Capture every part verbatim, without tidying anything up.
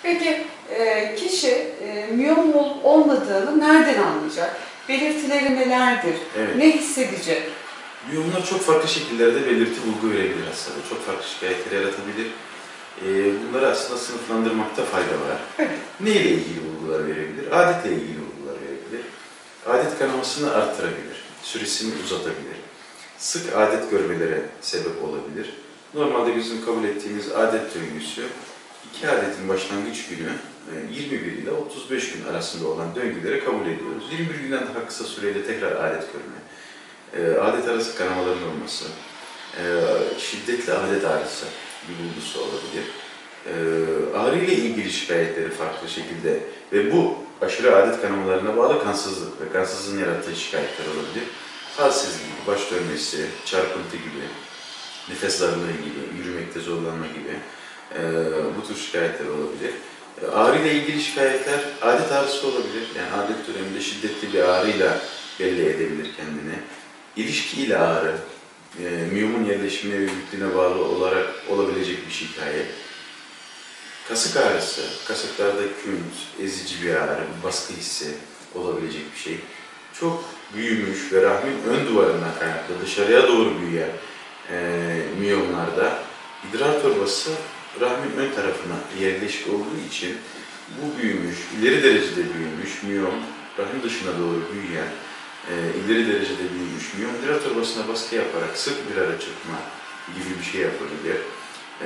Peki e, kişi e, miyom olup olmadığını nereden anlayacak? Belirtileri nelerdir? Evet. Ne hissedecek? Miyomlar çok farklı şekillerde belirti bulgu verebilir hastada. Çok farklı şikayetler yaratabilir. E, bunları aslında sınıflandırmakta fayda var. Evet. Ne ile ilgili bulgular verebilir? Adetle ilgili bulgular verebilir. Adet kanamasını arttırabilir. Süresini uzatabilir. Sık adet görmelere sebep olabilir. Normalde bizim kabul ettiğimiz adet döngüsü iki adetin başlangıç günü yirmi bir ile otuz beş gün arasında olan döngülere kabul ediyoruz. yirmi bir günden daha kısa süreyle tekrar adet görme, adet arası kanamaların olması, şiddetli adet ağrısı bir bulgusu olabilir. Ağrı ile ilgili şikayetleri farklı şekilde ve bu aşırı adet kanamalarına bağlı kansızlık ve kansızlığın yarattığı şikayetler olabilir. Halsizlik, baş dönmesi, çarpıntı gibi, nefes darlığı gibi, yürümekte zorlanma gibi e, bu tür şikayetler olabilir. E, ağrı ile ilgili şikayetler adet ağrısı olabilir. Yani adet döneminde şiddetli bir ağrıyla belli edebilir kendini. İlişki ile ağrı, e, miyomun yerleşimine ve büyüklüğüne bağlı olarak olabilecek bir şikayet. Kasık ağrısı, kasıklarda künt, ezici bir ağrı, baskı hissi olabilecek bir şey. Çok büyümüş ve rahmin ön duvarından kaynaklı dışarıya doğru büyüyen e, miyomlarda idrar torbası rahmin ön tarafına yerleşik olduğu için bu büyümüş, ileri derecede büyümüş miyom, rahim dışına doğru büyüyen, e, ileri derecede büyümüş miyom idrar torbasına baskı yaparak sık bir ara çıkma gibi bir şey yapabilir. E,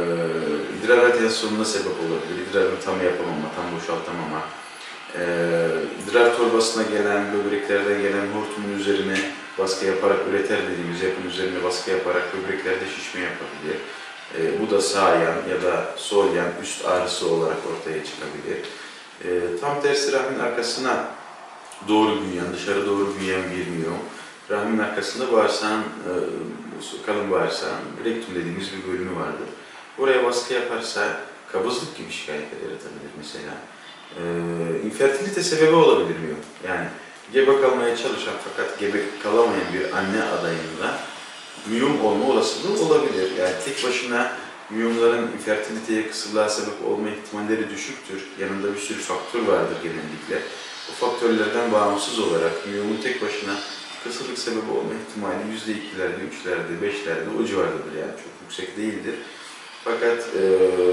idrar radyasyonuna sebep olabilir, idrarını tam yapamama, tam boşaltamama. Ee, idrar torbasına gelen, böbreklerden gelen hortumun üzerine baskı yaparak üreter dediğimiz yapının üzerine baskı yaparak böbreklerde şişme yapabilir. Ee, bu da sağ yan ya da sol yan üst ağrısı olarak ortaya çıkabilir. Ee, tam tersi rahmin arkasına doğru büyüyen, dışarı doğru büyüyen bir miyom. Rahmin arkasında bağırsağın, e, kalın bağırsağın, rektum dediğimiz bir bölümü vardır. Oraya baskı yaparsa kabızlık gibi şikayetler yaratabilir mesela. Ee, infertilite sebebi olabilir miyom? Yani gebe kalmaya çalışan fakat gebe kalamayan bir anne adayında miyom olma olasılığı olabilir. Yani tek başına miyomların infertiliteye, kısırlığa sebep olma ihtimalleri düşüktür. Yanında bir sürü faktör vardır genellikle. O faktörlerden bağımsız olarak miyomun tek başına kısırlık sebebi olma ihtimali yüzde ikilerde, üçlerde, beşlerde o civardadır. Yani çok yüksek değildir. Fakat e,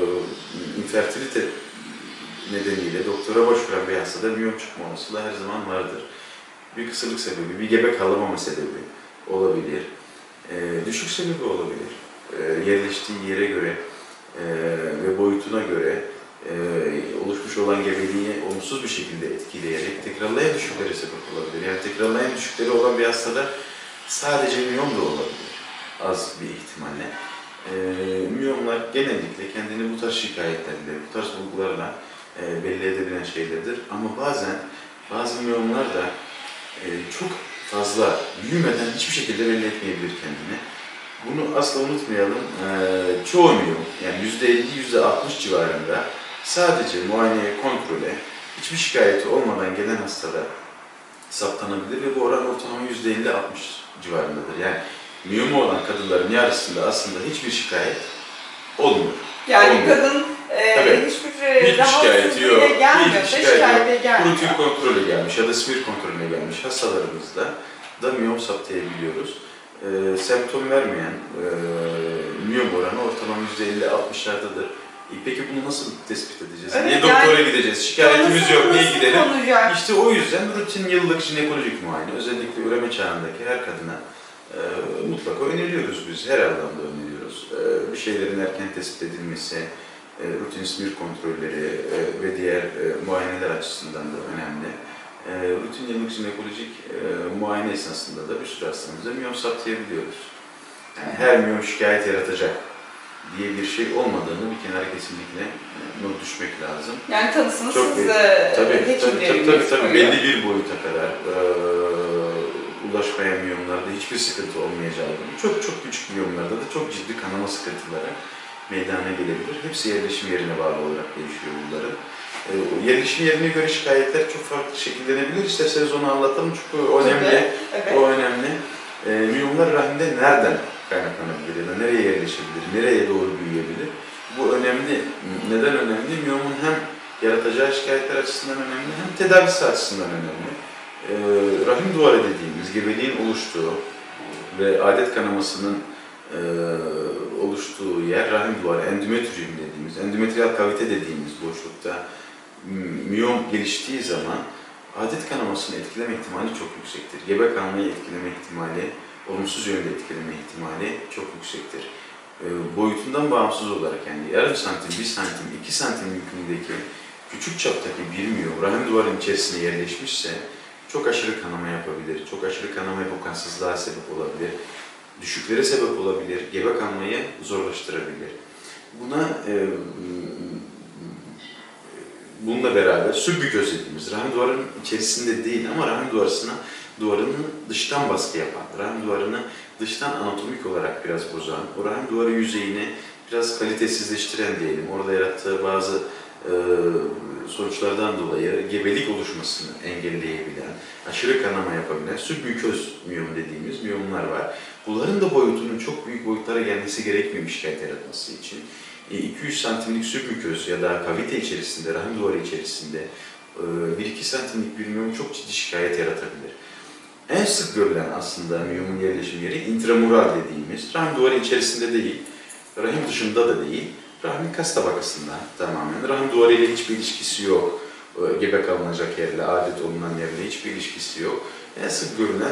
infertilite nedeniyle doktora başvuran bir hastada miyom çıkma olasılığı her zaman vardır. Bir kısırlık sebebi, bir gebe kalamama sebebi olabilir. E, düşük sebebi olabilir. E, yerleştiği yere göre e, ve boyutuna göre e, oluşmuş olan gebeliği olumsuz bir şekilde etkileyerek tekrarlayan düşüklere sebep olabilir. Yani tekrarlayan düşükleri olan bir hastada sadece miyom da olabilir. Az bir ihtimalle. E, miyomlar genellikle kendini bu tarz şikayetlerle, bu tarz bulgularla e, belli edebilen şeylerdir. Ama bazen bazı miyomlar da e, çok fazla büyümeden hiçbir şekilde belli etmeyebilir kendini. Bunu asla unutmayalım. E, çoğu miyom, yani yüzde elli yüzde altmış civarında sadece muayeneye, kontrole, hiçbir şikayeti olmadan gelen hastada saptanabilir ve bu oran ortalama yüzde elli altmış civarındadır. Yani miyomu olan kadınların yarısında aslında hiçbir şikayet olmuyor. Yani olmuyor. kadın e, hiçbir, hiçbir şikayeti yok. gelmiyor, hiçbir şikayeti yok. gelmiyor. Rutin kontrolü gelmiş ya da smir kontrolüne gelmiş hastalarımızda da miyom saptayabiliyoruz. E, semptom vermeyen e, miyom oranı ortalama yüzde elli altmışlardadır. E, peki bunu nasıl tespit edeceğiz? Evet, niye doktora yani, gideceğiz? Şikayetimiz yok, niye gidelim? Konacak. İşte o yüzden rutin yıllık jinekolojik muayene, özellikle üreme çağındaki her kadına e, mutlaka öneriyoruz biz, her alanda öneriyoruz. E, bir şeylerin erken tespit edilmesi, e, rutin smir kontrolleri e, ve diğer e, muayeneler açısından da önemli. E, rutin yıllık jinekolojik e, muayene esnasında da bir sürü hastamızda miyom saptayabiliyoruz. Yani her miyom şikayet yaratacak diye bir şey olmadığını bir kenara kesinlikle not düşmek lazım. Yani tanısınız çok siz tabii, tabii, hekimleriniz tabii, tabii, tabii, belli bir boyuta kadar e, ulaşmayan miyomlarda hiçbir sıkıntı olmayacağı gibi, çok çok küçük miyomlarda da çok ciddi kanama sıkıntıları meydana gelebilir. Hepsi yerleşim yerine bağlı olarak değişiyor bunların. E, yerleşim yerine göre şikayetler çok farklı şekillenebilir. İsterseniz onu anlatalım çünkü o önemli. Evet. O önemli. E, miyomlar rahimde nereden kaynaklanabilir ya da nereye yerleşebilir, nereye doğru büyüyebilir? Bu önemli. Neden önemli? Miyomun hem yaratacağı şikayetler açısından önemli hem tedavisi açısından önemli. Ee, rahim duvarı dediğimiz gebeliğin oluştuğu ve adet kanamasının e, oluştuğu yer rahim duvarı, endometrium dediğimiz, endometriyal kavite dediğimiz boşlukta miyom geliştiği zaman adet kanamasını etkileme ihtimali çok yüksektir. Gebe kalmayı etkileme ihtimali, olumsuz yönde etkileme ihtimali çok yüksektir. E, boyutundan bağımsız olarak yani yarım santim, bir santim, iki santim büyüklüğündeki küçük çaptaki bir miyom rahim duvarının içerisine yerleşmişse çok aşırı kanama yapabilir, çok aşırı kanama yapıp kansızlığa sebep olabilir, düşüklere sebep olabilir, gebe kalmayı zorlaştırabilir. Buna e, bununla beraber sübbüköz dediğimiz rahim duvarının içerisinde değil ama rahim duvarına duvarını dıştan baskı yapan, rahim duvarını dıştan anatomik olarak biraz bozan, o rahim duvarı yüzeyini biraz kalitesizleştiren diyelim, orada yarattığı bazı e, sonuçlardan dolayı gebelik oluşmasını engelleyebilen, aşırı kanama yapabilen sübbüköz miyom dediğimiz miyomlar var. Bunların da boyutunun çok büyük boyutlara gelmesi gerekmiyor şikayet yaratması için. iki yüz santimlik sübbüköz ya da kavite içerisinde, rahim duvarı içerisinde bir iki santimlik bir miyom çok ciddi şikayet yaratabilir. En sık görülen aslında miyomun yerleşim yeri intramural dediğimiz, rahim duvarı içerisinde değil, rahim dışında da değil, rahimin kas tabakasında tamamen. Rahim duvarı ile hiçbir ilişkisi yok. Gebe kalınacak yerle, adet olunan yerle hiçbir ilişkisi yok. En sık görülen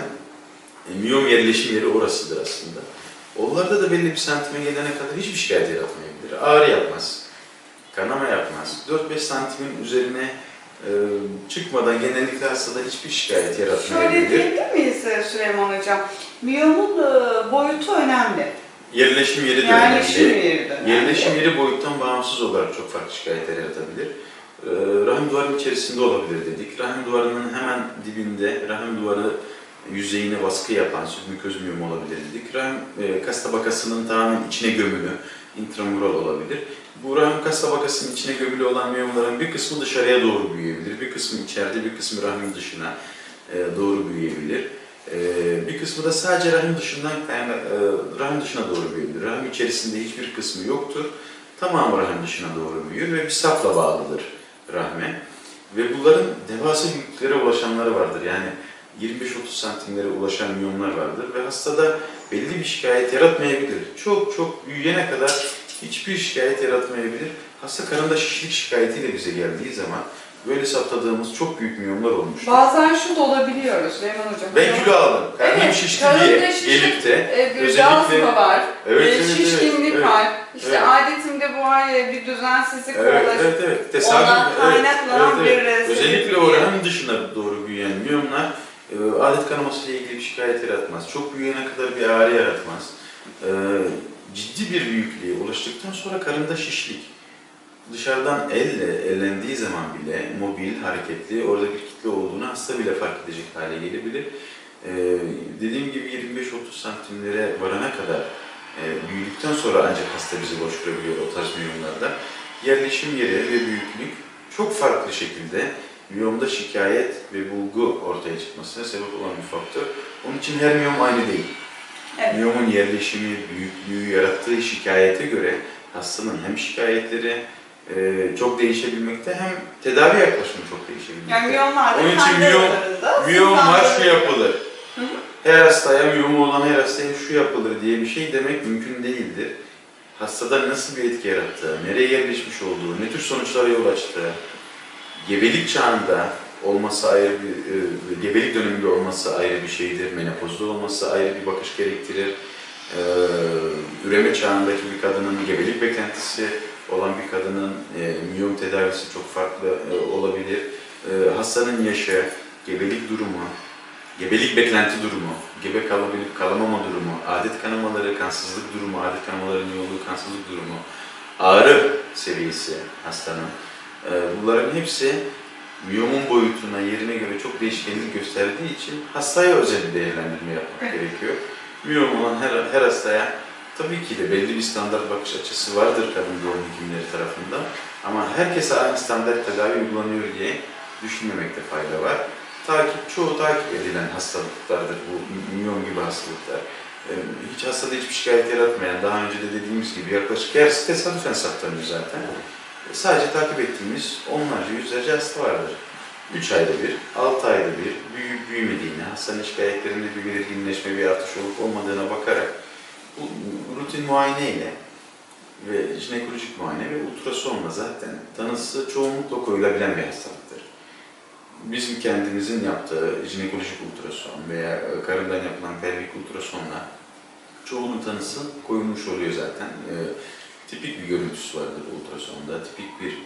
miyom yerleşim yeri orasıdır aslında. Onlarda da belli bir santime gelene kadar hiçbir şikayet yaratmayabilir. Ağrı yapmaz, kanama yapmaz. dört beş santimin üzerine e, çıkmadan genellikle hastada hiçbir şikayet yaratmayabilir. Şöyle diyebilir miyiz Süleyman Hocam? Miyomun e, boyutu önemli. Yerleşim yeri de Yerleşim önemli. yeri de önemli. Yerleşim yeri boyuttan bağımsız olarak çok farklı şikayetler yaratabilir. E, rahim duvarının içerisinde olabilir dedik. Rahim duvarının hemen dibinde, rahim duvarı yüzeyine baskı yapan sübbüköz miyom olabilir dedik. Rahim e, kas tabakasının tamamen içine gömülü, intramural olabilir. Bu rahim kas tabakasının içine gömülü olan miyomların bir kısmı dışarıya doğru büyüyebilir, bir kısmı içeride, bir kısmı rahimin dışına e, doğru büyüyebilir. E, bir kısmı da sadece rahim dışından yani, e, rahim dışına doğru büyüyebilir. Rahim içerisinde hiçbir kısmı yoktur. Tamamı rahim dışına doğru büyür ve bir safla bağlıdır rahme. Ve bunların devasa büyüklüklere ulaşanları vardır. Yani yirmi beş otuz santimlere ulaşan miyomlar vardır ve hastada belli bir şikayet yaratmayabilir. Çok çok büyüyene kadar hiçbir şikayet yaratmayabilir. Hasta karında şişlik şikayetiyle bize geldiği zaman böyle saptadığımız çok büyük miyomlar olmuştur. Bazen şu da olabiliyoruz Süleyman Hocam. Ben kilo aldım, karnım evet, şişti diye şişlik, gelip de e, bir özellikle gazma var, evet, e, evet, şişkinlik evet, var, işte evet. adetimde bu ay bir düzensizlik evet, olur. evet, evet. Tesadüf, Ondan kaynaklanan evet, evet, bir evet. Özellikle sebep. oranın dışına doğru büyüyen miyomlar e, adet kanaması ile ilgili bir şikayet yaratmaz. Çok büyüyene kadar bir ağrı yaratmaz. E, ciddi bir büyüklüğe ulaştıktan sonra karında şişlik. Dışarıdan elle ellendiği zaman bile mobil, hareketli, orada bir kitle olduğunu hasta bile fark edecek hale gelebilir. Ee, dediğim gibi yirmi beş otuz santimlere varana kadar e, büyüdükten sonra ancak hasta bizi boşvurabiliyor o tarz miyomlarda. Yerleşim yeri ve büyüklük çok farklı şekilde miyomda şikayet ve bulgu ortaya çıkmasına sebep olan bir faktör. Onun için her miyom aynı değil. Evet. Miyomun yerleşimi, büyüklüğü, yarattığı şikayete göre hastanın hem şikayetleri e, çok değişebilmekte hem tedavi yaklaşımı çok değişebilmekte. Yani miyomlar da Onun için kendi miyom, aralarında miyom var şu sınırlandırılıyor. yapılır. Hı hı. Her hastaya, miyomu olan her hastaya şu yapılır diye bir şey demek mümkün değildir. Hastada nasıl bir etki yarattığı, nereye yerleşmiş olduğu, ne tür sonuçlara yol açtığı, gebelik çağında olması ayrı bir, e, gebelik döneminde olması ayrı bir şeydir, menopozda olması ayrı bir bakış gerektirir. Ee, üreme çağındaki bir kadının gebelik beklentisi olan bir kadının e, miyom tedavisi çok farklı e, olabilir. E, hastanın yaşı, gebelik durumu, gebelik beklenti durumu, gebe kalabilip kalamama durumu, adet kanamaları, kansızlık durumu, adet kanamaların yoğunluğu, kansızlık durumu, ağrı seviyesi hastanın. E, bunların hepsi miyomun boyutuna, yerine göre çok değişkenlik gösterdiği için hastaya özel bir değerlendirme yapmak Evet. gerekiyor. Miyom olan her, her hastaya tabii ki de belli bir standart bakış açısı vardır kadın doğum hekimleri tarafından. Ama herkese aynı standart tedavi uygulanıyor diye düşünmemekte fayda var. Takip, çoğu takip edilen hastalıklardır bu miyom gibi hastalıklar. e, hiç hastada hiçbir şikayet yaratmayan, daha önce de dediğimiz gibi yaklaşık yarısı tesadüfen saptanıyor zaten. E, sadece takip ettiğimiz onlarca, yüzlerce hasta vardır. üç ayda bir, altı ayda bir, büyüyüp büyümediğine, hastanın şikayetlerinde bir belirginleşme, bir artış olup olmadığına bakarak bu rutin muayeneyle ve jinekolojik muayene ve ultrasonla zaten tanısı çoğunlukla koyulabilen bir hastalıktır. Bizim kendimizin yaptığı jinekolojik ultrason veya karından yapılan pelvik ultrasonla çoğunun tanısı koyulmuş oluyor zaten. E, tipik bir görüntüsü vardır ultrasonda, tipik bir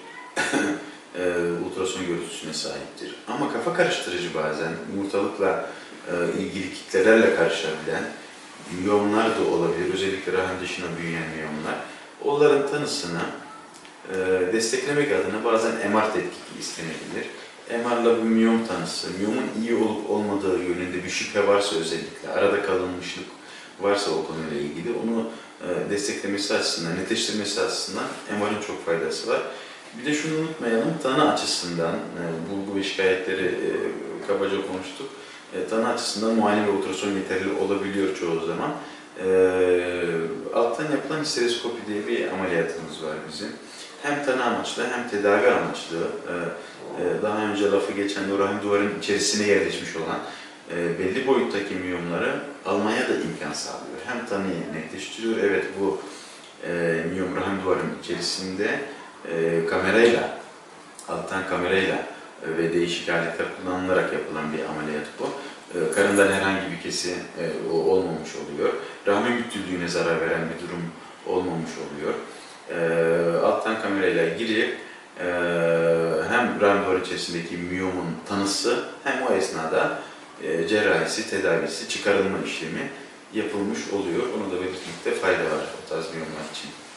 e, ultrason görüntüsüne sahiptir. Ama kafa karıştırıcı bazen yumurtalıkla e, ilgili kitlelerle karışabilen miyomlar da olabilir. Özellikle rahim dışına büyüyen miyomlar. Onların tanısını e, desteklemek adına bazen M R tetkiki istenebilir. M R'la bu miyom tanısı, miyomun iyi olup olmadığı yönünde bir şüphe varsa özellikle, arada kalınmışlık varsa o konuyla ilgili onu e, desteklemesi açısından, netleştirmesi açısından M R'ın çok faydası var. Bir de şunu unutmayalım, tanı açısından, e, bulgu ve şikayetleri e, kabaca konuştuk. E, tanı açısından muayene ve ultrason yeterli olabiliyor çoğu zaman. E, alttan yapılan histeroskopi diye bir ameliyatımız var bizim. Hem tanı amaçlı hem tedavi amaçlı, e, e, daha önce lafı geçen o rahim duvarın içerisine yerleşmiş olan e, belli boyuttaki miyomları almaya da imkan sağlıyor. Hem tanıyı netleştiriyor, evet bu e, miyom rahim duvarın içerisinde e, kamerayla, alttan kamerayla e, ve değişik aletler kullanılarak yapılan bir ameliyat bu. E, karından herhangi bir kesi e, olmamış oluyor. Rahmin bütünlüğüne zarar veren bir durum olmamış oluyor. E, alttan kamerayla girip e, hem rahim duvarı içerisindeki miyomun tanısı hem o esnada e, cerrahisi, tedavisi, çıkarılma işlemi yapılmış oluyor. Onu da belirtmekte fayda var o tarz miyomlar için.